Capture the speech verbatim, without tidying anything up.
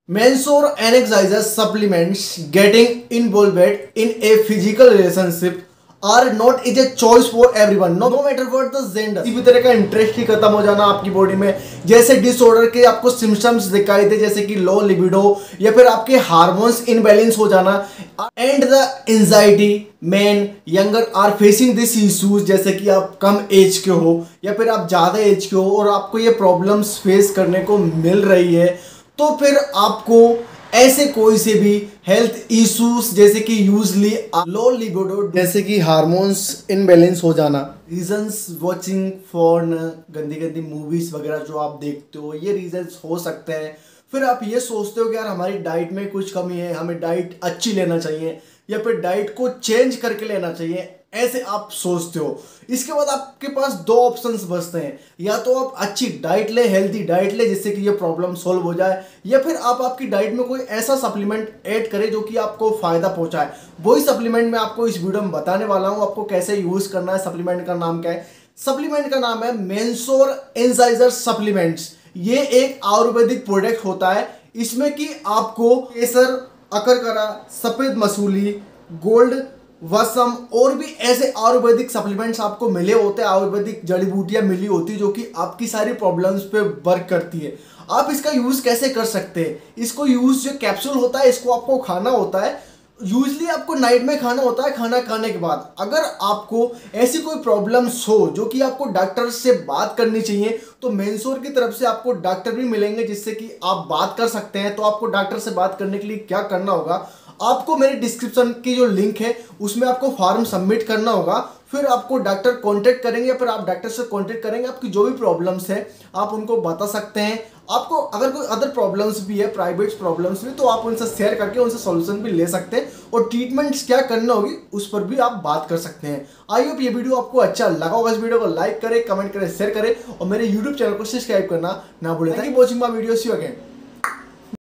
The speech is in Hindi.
Mentor energizer supplements getting involved in a physical relationship are not is a choice for everyone, no, no matter what the gender। किसी भी तरह का इंटरेस्ट ही खत्म हो जाना आपकी बॉडी में, जैसे डिसऑर्डर के आपको सिम्टम्स दिखाई दे, जैसे कि लो लिबिडो या फिर आपके हार्मोन्स इनबैलेंस हो जाना, and the anxiety man younger are facing this issues. जैसे कि आप कम एज के हो या फिर आप ज़्यादा एज के हो और आपको ये प्रॉब्लम्स फेस करने को मिल रही है, तो फिर आपको ऐसे कोई से भी हेल्थ इश्यूज जैसे कि यूजली लो लिबिडो, जैसे कि हार्मोन्स इनबैलेंस हो जाना, रीजंस वाचिंग फोन, गंदी गंदी मूवीज वगैरह जो आप देखते हो, ये रीजंस हो सकते हैं। फिर आप ये सोचते हो कि यार हमारी डाइट में कुछ कमी है, हमें डाइट अच्छी लेना चाहिए या फिर डाइट को चेंज करके लेना चाहिए, ऐसे आप सोचते हो। इसके बाद आपके पास दो ऑप्शंस बचते हैं, या तो आप अच्छी डाइट ले, हेल्दी डाइट ले जिससे कि ये प्रॉब्लम सॉल्व हो जाए, या फिर आप आपकी डाइट में कोई ऐसा सप्लीमेंट ऐड करें जो कि आपको फायदा पहुंचाए। वही सप्लीमेंट मैं आपको इस वीडियो में बताने वाला हूं, आपको कैसे यूज करना है। सप्लीमेंट का नाम क्या है? सप्लीमेंट का नाम है मेंसोर एंजाइजर सप्लीमेंट्स। ये एक आयुर्वेदिक प्रोडक्ट होता है। इसमें कि आपको केसर, अकरकरा, सफेद मसूली, गोल्ड वसम और भी ऐसे आयुर्वेदिक सप्लीमेंट्स आपको मिले होते हैं, आयुर्वेदिक जड़ी बूटियां मिली होती है जो कि आपकी सारी प्रॉब्लम्स पे वर्क करती है। आप इसका यूज कैसे कर सकते हैं? इसको यूज जो कैप्सूल होता है इसको आपको खाना होता है, यूजली आपको नाइट में खाना होता है खाना खाने के बाद। अगर आपको ऐसी कोई प्रॉब्लम्स हो जो कि आपको डॉक्टर से बात करनी चाहिए, तो मेंसोर की तरफ से आपको डॉक्टर भी मिलेंगे जिससे कि आप बात कर सकते हैं। तो आपको डॉक्टर से बात करने के लिए क्या करना होगा, आपको मेरे डिस्क्रिप्शन की जो लिंक है उसमें आपको फॉर्म सबमिट करना होगा। फिर आपको डॉक्टर कांटेक्ट करेंगे या फिर आप डॉक्टर से कांटेक्ट करेंगे, आपकी जो भी प्रॉब्लम्स है आप उनको बता सकते हैं। आपको अगर कोई अदर प्रॉब्लम्स भी है, प्राइवेट प्रॉब्लम्स भी, तो आप उनसे शेयर करके उनसे सॉल्यूशन भी ले सकते हैं और ट्रीटमेंट्स क्या करना होगी उस पर भी आप बात कर सकते हैं। आई होप ये वीडियो आपको अच्छा लगा होगा। इस वीडियो को लाइक करें, कमेंट करें, शेयर करें और मेरे यूट्यूब चैनल को सब्सक्राइब करना ना भूलें। Thank you for watching my video. See you again.